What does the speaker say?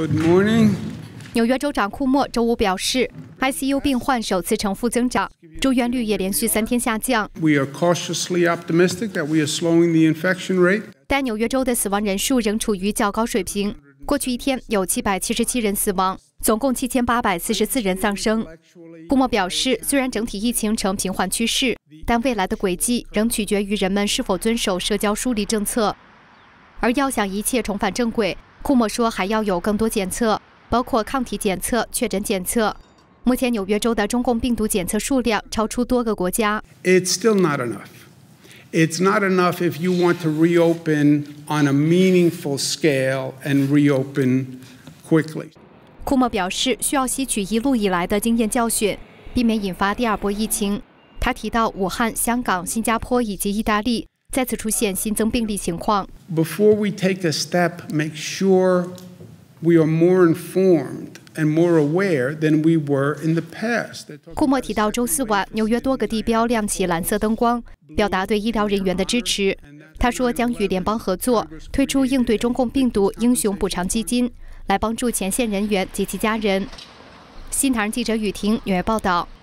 Good morning. 纽约州长库莫周五表示 ，ICU 病患首次呈负增长，住院率也连续3天下降。 We are cautiously optimistic that we are slowing the infection rate. 但纽约州的死亡人数仍处于较高水平，过去一天有777人死亡，总共7844人丧生。库莫表示，虽然整体疫情呈平缓趋势，但未来的轨迹仍取决于人们是否遵守社交疏离政策。而要想一切重返正轨，库莫说还要有更多检测，包括抗体检测、确诊检测。目前纽约州的中共病毒检测数量超出多个国家。 It's still not enough. It's not enough if you want to reopen on a meaningful scale and reopen quickly. 库莫表示，需要吸取一路以来的经验教训，避免引发第二波疫情。他提到，武汉、香港、新加坡以及意大利再次出现新增病例情况。 Before we take a step, make sure we are more informed and more aware than we were in the past. 库莫提到，周4晚，纽约多个地标亮起蓝色灯光，表达对医疗人员的支持。他说，将与联邦合作，推出应对中共病毒英雄补偿基金，来帮助前线人员及其家人。新唐人记者雨婷纽约报道。